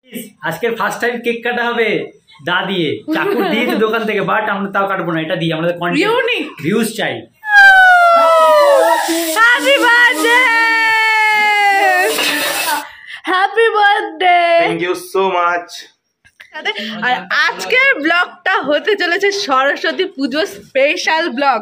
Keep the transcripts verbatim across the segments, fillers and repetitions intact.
আজকের first time cake কাটা হবে দা দিয়ে, চাকু দিয়েছে দোকান থেকে, বাট আমরা তাও কাটবো না, এটা দিয়ে আমাদের কন্টেন্ট ভিউজ চাই। Happy birthday, happy birthday, thank you so much. আর আজকের ব্লগটা হতে চলেছে Saraswati Pujo special blog.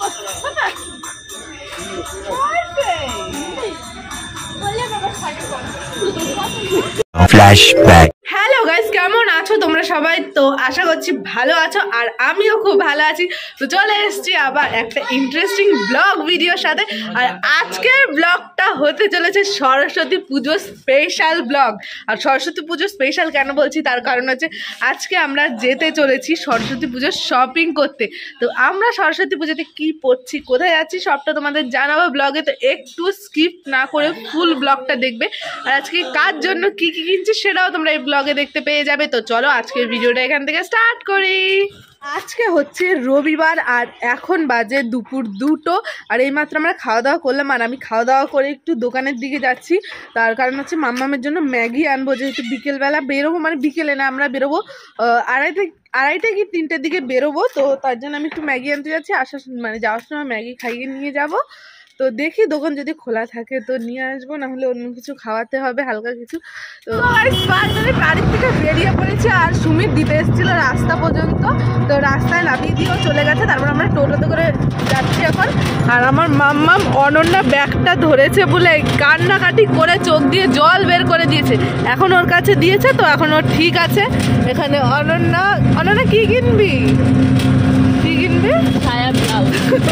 Flashback. Hello guys, কেমন আছো তোমরা সবাই? তো আশা করছি ভালো আছো, আর আমিও খুব ভালো আছি। তো চলে এসেছি আবার একটা ইন্টারেস্টিং ব্লগ ভিডিওর সাথে। আর আজকের ব্লগটা হতে চলেছে সরস্বতী পুজো স্পেশাল ব্লগ। আর সরস্বতী পুজো স্পেশাল কেন বলছি, তার কারণ হচ্ছে আজকে আমরা যেতে চলেছি সরস্বতী পুজোর শপিং করতে। তো আমরা সরস্বতী পুজোতে কি পড়ছি, কোথায় যাচ্ছি, সবটা তোমাদের জানাবো ব্লগে। তো একটু স্কিপ না করে ফুল ব্লগটা দেখবে। আর আজকে কার জন্য কি কি কিনছি সেটাও তোমরা এই ব্লগে দেখতে পেয়ে যাবে। তো চলো আজকের ভিডিওটা এখান থেকে স্টার্ট করি। আজকে হচ্ছে রবিবার আর এখন বাজে দুপুর দুটো। আর এইমাত্র আমরা খাওয়া দাওয়া করলাম, আর আমি খাওয়া দাওয়া করে একটু দোকানের দিকে যাচ্ছি। তার কারণ হচ্ছে মাম্মামের জন্য ম্যাগি আনবো, যেহেতু বিকেলবেলা বেরোবো, মানে বিকেলে না, আমরা বেরোবো আড়াইটা আড়াইটা কি তিনটের দিকে বেরোবো। তো তার জন্য আমি একটু ম্যাগি আনতে যাচ্ছি, আসার মানে যাওয়ার সময় ম্যাগি খাইয়ে নিয়ে যাব। তো দেখি দোকান যদি খোলা থাকে তো নিয়ে আসবো, না হলে অন্য কিছু খাওয়াতে হবে, হালকা কিছু। তো বাড়ির থেকে বেরিয়ে পড়েছে, আর সুমিত দিতে এসেছিল রাস্তা পর্যন্ত। তো রাস্তায় নামিয়ে দিয়েও চলে গেছে। তারপর আমরা টোটোতে করে যাচ্ছি এখন। আর আমার মাম্মাম অনন্যা ব্যাগটা ধরেছে বলে কান্নাকাটি করে চোখ দিয়ে জল বের করে দিয়েছে। এখন ওর কাছে দিয়েছে, তো এখন ওর ঠিক আছে। এখানে অনন্যা, অনন্যা কি কিনবি? কি কিনবি? ছায়া ব্লাউজ।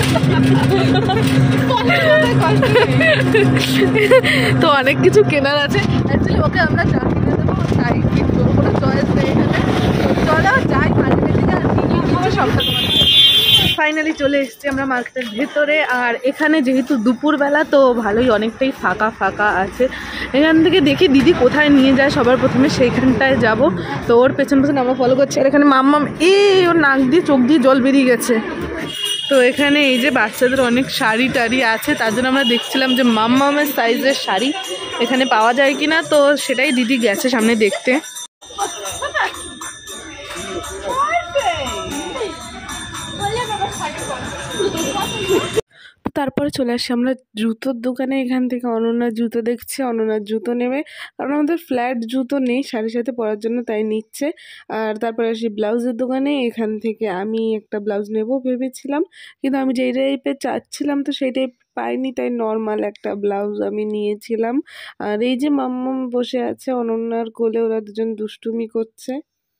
তো অনেক কিছু কেনার আছে। অ্যাকচুয়ালি ওকে আমরা যা কিনে দেবো তাই কিনবো, কোনো চয়েস নেই এখানে। চলো যাই মার্কেটের দিকে, আর কি কিনছি সবটা তোমাদের। ফাইনালি চলে এসেছি আমরা মার্কেটের ভেতরে। আর এখানে যেহেতু দুপুরবেলা তো ভালোই অনেকটাই ফাঁকা ফাঁকা আছে। এখান থেকে দেখি দিদি কোথায় নিয়ে যায়, সবার প্রথমে সেইখানটায় যাব। তো ওর পেছন পেছন আমরা ফলো করছি। আর এখানে মাম্মাম এ ওর নাক দিয়ে চোখ দিয়ে জল বেরিয়ে গেছে। তো এখানে এই যে বাচ্চাদের অনেক শাড়ি টাড়ি আছে, তার জন্য আমরা দেখছিলাম যে মাম্মামের সাইজের শাড়ি এখানে পাওয়া যায় কিনা। তো সেটাই দিদি গেছে সামনে দেখতে। তারপরে চলে আসি আমরা জুতোর দোকানে। এখান থেকে অনন্যার জুতো দেখছে, অনন্যার জুতো নেবে, কারণ আমাদের ফ্ল্যাট জুতো নেই শাড়ির সাথে পরার জন্য, তাই নিচ্ছে। আর তারপরে আসি ব্লাউজের দোকানে। এখান থেকে আমি একটা ব্লাউজ নেব ভেবেছিলাম, কিন্তু আমি যেই টাইপের চাচ্ছিলাম তো সেই টাইপ পাইনি, তাই নর্মাল একটা ব্লাউজ আমি নিয়েছিলাম। আর এই যে মাম্মাম বসে আছে অনন্যার কোলে, ওরা দুজন দুষ্টুমি করছে।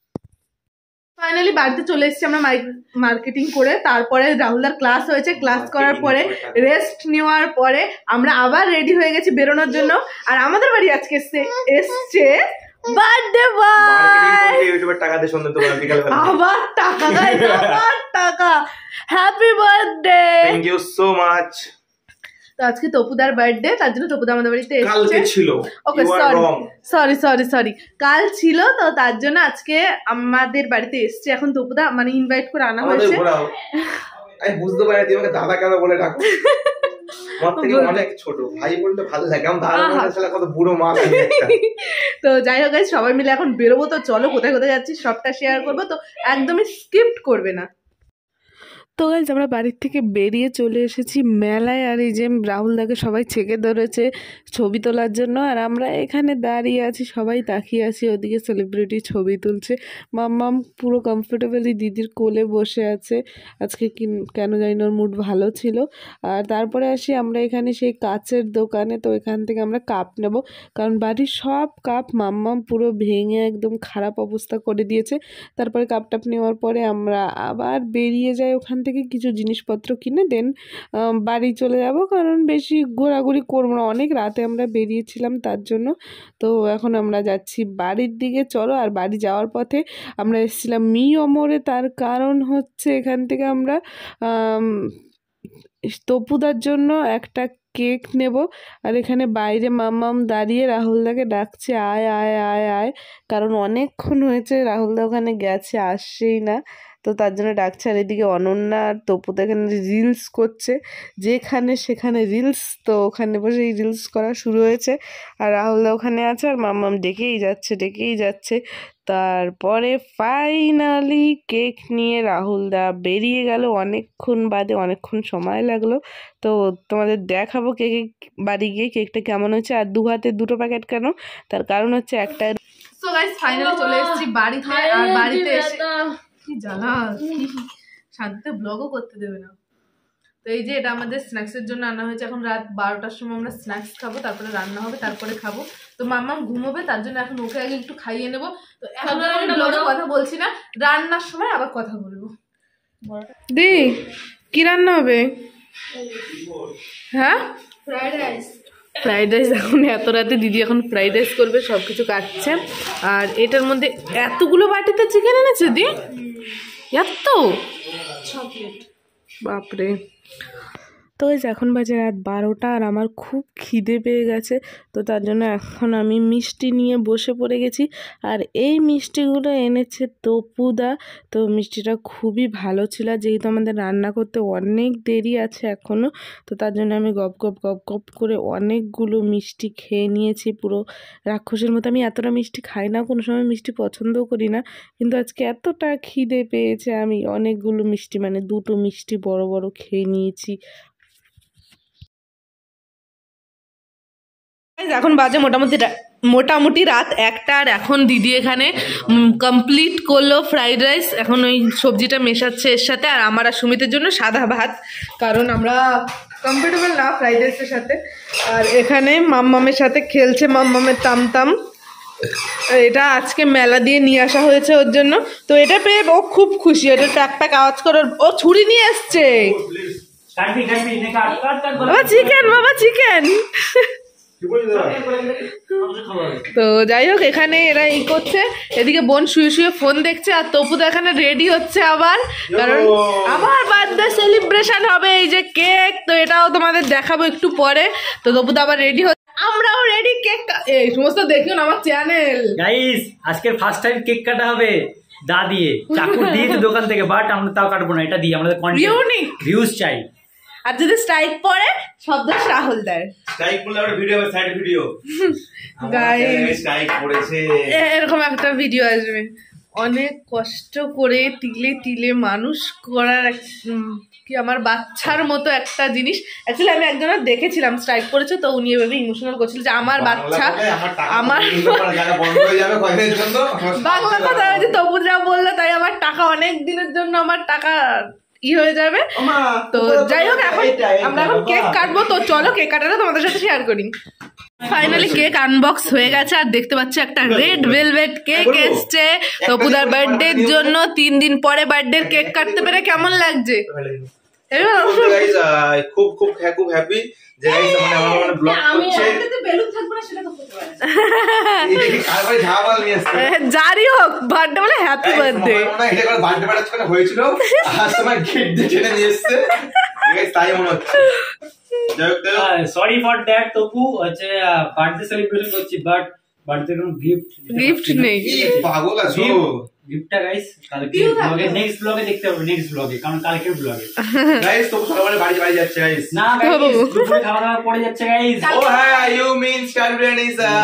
ফাইনালি বাড়িতে চলে এসেছি আমরা মার্কেটিং করে। তারপরে রাহুলদার ক্লাস হয়েছে, ক্লাস করার পরে রেস্ট নেওয়ার পরে আমরা আবার রেডি হয়ে গেছি বেরোনোর জন্য। আর আমাদের বাড়ি আজকে এসছে বার্থডে বয়। ইউটিউবের টাকা দিয়ে সন্ধ্যা তোমরা বিকালবেলা আবার টাকা গাইস, আবার টাকা। Happy birthday, thank you so much. তো আজকে তপুদার বার্থডে, তার জন্য তপুদা আমাদের বাড়িতে এসেছে। কালকে ছিল, okay sorry sorry sorry sorry কাল ছিল, তো তার জন্য আজকে আমাদের বাড়িতে এসেছে। এখন তপুদা মানে ইনভাইট করে আনা হয়েছে। আমি বুঝতে পারি তোমাকে দাদা কেন বলে ডাকো, আমার থেকে অনেক ছোট ভাই বলতে ভালো লাগে। আমি দাদা বলতে শালা কত বুড়ো মা। তো যাই হোক সবাই মিলে এখন বেরোবো। তো চলো কোথায় কোথায় যাচ্ছি সবটা শেয়ার করবো, তো একদমই স্কিপ করবে না। তো গাইজ আমরা বাড়ির থেকে বেরিয়ে চলে এসেছি মেলায়। আর এই যে রাহুলদাকে সবাই ছেঁকে ধরেছে ছবি তোলার জন্য, আর আমরা এখানে দাঁড়িয়ে আছি, সবাই তাকিয়ে আছি, ওদিকে সেলিব্রিটি ছবি তুলছে। মাম্মাম পুরো কমফোর্টেবলি দিদির কোলে বসে আছে। আজকে কেন জানি না ওর মুড ভালো ছিল। আর তারপরে আসি আমরা এখানে সেই কাচের দোকানে। তো এখান থেকে আমরা কাপ নেব, কারণ বাড়ির সব কাপ মাম্মাম পুরো ভেঙে একদম খারাপ অবস্থা করে দিয়েছে। তারপরে কাপ টাপ নেওয়ার পরে আমরা আবার বেরিয়ে যাই ওখান থেকে, কিছু জিনিসপত্র কিনে দেন বাড়ি চলে যাব, কারণ বেশি ঘোরাঘুরি করবো না, অনেক রাতে আমরা বেরিয়েছিলাম তার জন্য। তো এখন আমরা যাচ্ছি বাড়ির দিকে, চলো। আর বাড়ি যাওয়ার পথে আমরা এসেছিলাম মি অমরে, তার কারণ হচ্ছে এখান থেকে আমরা তপুদার জন্য একটা কেক নেব। আর এখানে বাইরে মাম্মাম দাঁড়িয়ে রাহুলদাকে ডাকছে আয় আয় আয় আয়, কারণ অনেকক্ষণ হয়েছে রাহুলদা ওখানে গেছে, আসছেই না। তো তার জন্য ডাকছে। আর এদিকে অনন্যা আর তপু তো এখানে রিলস করছে, যেখানে সেখানে রিলস, তো ওখানে বসে এই রিলস করা শুরু হয়েছে। আর রাহুলদা ওখানে আছে আর মাম্মাম ডেকেই যাচ্ছে ডেকেই যাচ্ছে। তারপরে ফাইনালি কেক নিয়ে রাহুলদা বেরিয়ে গেল, অনেকক্ষণ বাদে, অনেকক্ষণ সময় লাগলো। তো তোমাদের দেখাবো কেক বাড়ি গিয়ে কেকটা কেমন হচ্ছে। আর দু হাতে দুটো প্যাকেট কেন, তার কারণ হচ্ছে একটা। সো গাইস ফাইনালি চলে এসেছি বাড়িতে। আর বাড়িতে এসে কি জ্বালা, শান্তিতে ব্লগও করতে দেবে না। তো এই যে এটা আমাদের স্ন্যাক্সের জন্য আনা হয়েছে। এখন রাত বারোটার সময় আমরা স্ন্যাক্স খাবো, তারপরে রান্না হবে, তারপরে খাবো। তো মাম্মাম ঘুমোবে, তার জন্য এখন ওকে আগে একটু খাইয়ে নেবো। তো এখন ব্লগে কথা বলছি না, রান্নার সময় আবার কথা বলবো। দি কি রান্না হবে? হ্যাঁ, ফ্রাইড রাইস। ফ্রাইড রাইস এখন এত রাতে দিদি এখন ফ্রাইড রাইস করবে, সব কিছু কাটছে। আর এটার মধ্যে এতগুলো বাটিতে চিকেন এনেছে দি, এত বাপরে। তো এই এখন বাজে রাত বারোটা আর আমার খুব খিদে পেয়ে গেছে। তো তার জন্য এখন আমি মিষ্টি নিয়ে বসে পড়ে গেছি। আর এই মিষ্টিগুলো এনেছে তপুদা। তো মিষ্টিটা খুবই ভালো ছিল, যেহেতু আমাদের রান্না করতে অনেক দেরি আছে এখনও। তো তার জন্য আমি গপ গপ গপ গপ করে অনেকগুলো মিষ্টি খেয়ে নিয়েছি, পুরো রাক্ষসের মতো। আমি এতটা মিষ্টি খাই না, কোনো সময় মিষ্টি পছন্দও করি না, কিন্তু আজকে এতটা খিদে পেয়েছে আমি অনেকগুলো মিষ্টি, মানে দুটো মিষ্টি বড় বড় খেয়ে নিয়েছি। এখন বাজে মোটামুটি মোটামুটি রাত একটা। আর এখন দিদি এখানে কমপ্লিট করলো ফ্রাইড রাইস। এখন ওই সবজিটা মেশাচ্ছে এর সাথে। আর আমার আর সুমিতের জন্য সাদা ভাত, কারণ আমরা কমফোর্টেবল না ফ্রাইড রাইসের সাথে। আর এখানে মাম্মামের সাথে খেলছে, মাম্মামের তামতাম। এটা আজকে মেলা দিয়ে নিয়ে আসা হয়েছে ওর জন্য। তো এটা পেয়ে ও খুব খুশি, এটা প্যাক প্যাক আওয়াজ করে। ও ছুরি নিয়ে এসছে, বাবা চিকেন, বাবা চিকেন। তো যাই হোক, এখানে এরা ই করছে, এদিকে বোন শুয়ে শুয়ে ফোন দেখছে। আর তপুদা এখানে রেডি হচ্ছে আবার, কারণ আবার বার্থডে সেলিব্রেশন হবে। এই যে কেক, তো এটাও তোমাদের দেখাবো একটু পরে। তো তপুদা আবার রেডি হচ্ছে, আমরাও রেডি। কেক এই সমস্ত দেখিও না আমার চ্যানেল। গাইস আজকে ফার্স্ট টাইম কেক কাটা হবে দা দিয়ে, চাকু দিয়ে দোকান থেকে, বাট আমরা তাও কাটবো না, এটা দিয়ে আমাদের কন্টেন্ট ভিউজ চাই। আর যদি স্ট্রাইক পড়ে শব্দ রাহুল দেয়, স্ট্রাইক পড়লে আমরা ভিডিও হবে, সাইড ভিডিও। গাইস স্ট্রাইক পড়েছে, এরকম একটা ভিডিও আসবে। অনেক কষ্ট করে তিলে তিলে মানুষ করার কি আমার বাচ্চার মতো একটা জিনিস। অ্যাকচুয়ালি আমি একজনের দেখেছিলাম স্ট্রাইক করেছে, তো উনি এভাবে ইমোশনাল করছিল যে আমার বাচ্চা, আমার বাংলা কথা হয়েছে তবুরা বললো, তাই আমার টাকা অনেক দিনের জন্য আমার টাকা ই হয়ে যাবে। তো যাই হোক, এখন আমরা এখন কেক কাটবো। তো চলো কেক কাটাটা তোমাদের সাথে শেয়ার করি। ফাইনালি কেক আনবক্স হয়ে গেছে। আর দেখতে পাচ্ছ একটা রেড ভেলভেট কেক এসছে তপুদার বার্থডের জন্য। তিন দিন পরে বার্থডে কেক কাটতে পেরে কেমন লাগছে? খুব খুব খুব হ্যাপি যে গাইস মানে আমার মানে ব্লগ করছে। বেলুন থাকবে না সেটা তো করতে পারে। আর ভাই ঝাবাল নিয়ে আসছে, জারি হোক বার্থডে বলে হ্যাপি বার্থডে। না এটা করে বার্থডে পার্টি করে হয়েছিল, আর সময় গিফট দিয়ে টেনে নিয়ে আসছে গাইস, তাই মনে হচ্ছে। সরি ফর দ্যাট তপু, হচ্ছে বার্থডে সেলিব্রেশন করছি, বাট বার্থডে কোনো গিফট গিফট নেই। কি পাগল আছো? গিফটটা গাইস কালকে ব্লগে, নেক্সট ব্লগে দেখতে হবে, নেক্সট ব্লগে, কারণ কালকের ব্লগে গাইস তপু সকালে বাড়ি বাড়ি যাচ্ছে গাইস। না গাইস দুপুরে খাওয়া দাওয়া পড়ে যাচ্ছে গাইস। ও হ্যাঁ, you mean star biryani sir.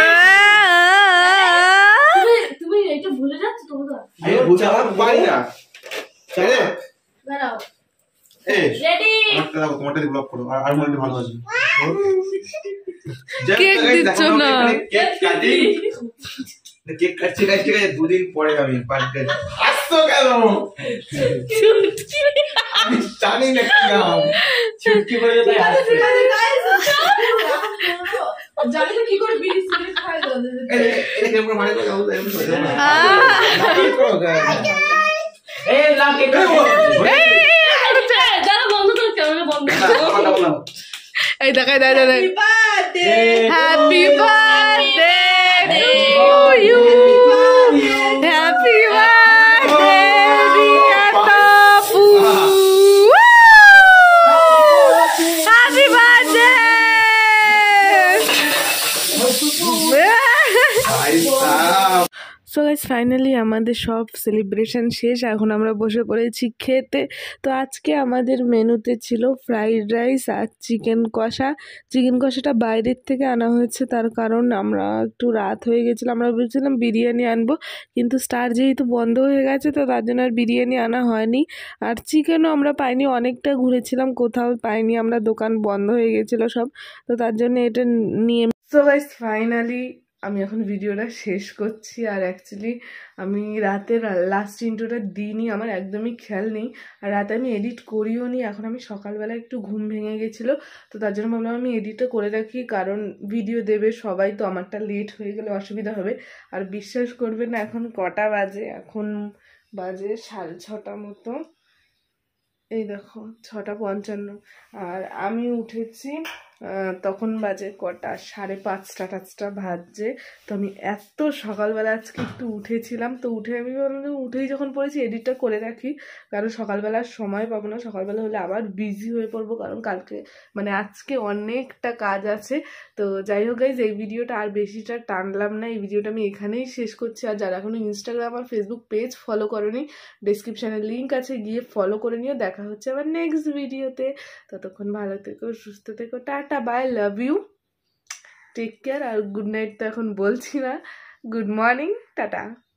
তুমি এটা ভুলে যাচ্ছ তো? আমি বুঝা আমার পারি না। চলে দাঁড়াও, এই রেডি, আমারটা দাও, তোমারটা ব্লক করো। আর আর মনে ভালো আছে কেক দিচ্ছ না? কেক কাটি, কেক কাটছি গাইস, ঠিক আছে? দুদিন পরে আমি বার্থডে আসতো কেন আমি জানি না কি নাম চুটকি করে যেতে আসছে। জানি না কি করে বিড়ি সিগারেট খাই দাও। এটা কেমন মানে কথা বলতে এমন করে না। এই লা কেক যারা বন্ধ করে ক্যামেরা বন্ধ করো। এই দেখাই দাই দাই, happy birthday to you, happy birthday dear Tapu, happy birthday. So guys finally আমাদের সব সেলিব্রেশন শেষ, এখন আমরা বসে পড়েছি খেতে। তো আজকে আমাদের মেনুতে ছিল ফ্রাইড রাইস আর চিকেন কষা। চিকেন কষাটা বাইরের থেকে আনা হয়েছে, তার কারণ আমরা একটু রাত হয়ে গেছিলো, আমরা বলছিলাম বিরিয়ানি আনবো, কিন্তু স্টার যেহেতু বন্ধ হয়ে গেছে তো তার জন্য আর বিরিয়ানি আনা হয়নি। আর চিকেনও আমরা পাইনি, অনেকটা ঘুরেছিলাম কোথাও পাইনি আমরা, দোকান বন্ধ হয়ে গেছিলো সব, তো তার জন্য এটা নিয়ে। সো গাইস ফাইনালি আমি এখন ভিডিওটা শেষ করছি। আর অ্যাকচুয়ালি আমি রাতের লাস্ট ইন্ট্রোটা দিইনি, আমার একদমই খেয়াল নেই, আর রাতে আমি এডিট করিও নি। এখন আমি সকালবেলা একটু ঘুম ভেঙে গেছিলো, তো তার জন্য ভাবলাম আমি এডিটটা করে রাখি, কারণ ভিডিও দেবে সবাই, তো আমারটা লেট হয়ে গেলে অসুবিধা হবে। আর বিশ্বাস করবে না এখন কটা বাজে, এখন বাজে সাড়ে ছটা মতো, এই দেখো ছটা পঞ্চান্ন। আর আমি উঠেছি তখন বাজে কটা, সাড়ে পাঁচটা টাচটা বাজছে। তো আমি এত সকালবেলা আজকে একটু উঠেছিলাম, তো উঠে আমি বললাম উঠেই যখন পড়েছি এডিটটা করে রাখি, কারণ সকালবেলার সময় পাবো না, সকালবেলা হলে আবার বিজি হয়ে পড়বো, কারণ কালকে মানে আজকে অনেকটা কাজ আছে। তো যাই হোক গাইজ, এই ভিডিওটা আর বেশিটা টানলাম না, এই ভিডিওটা আমি এখানেই শেষ করছি। আর যারা এখনো ইনস্টাগ্রাম আর ফেসবুক পেজ ফলো করোনি, ডেসক্রিপশানে লিঙ্ক আছে, গিয়ে ফলো করে নিও। দেখা হচ্ছে আবার নেক্সট ভিডিওতে, ততক্ষণ ভালো থেকো, সুস্থ থেকো, tata bye, love you, take care. আর গুড নাইট তো এখন বলছি না, গুড মর্নিং, টাটা।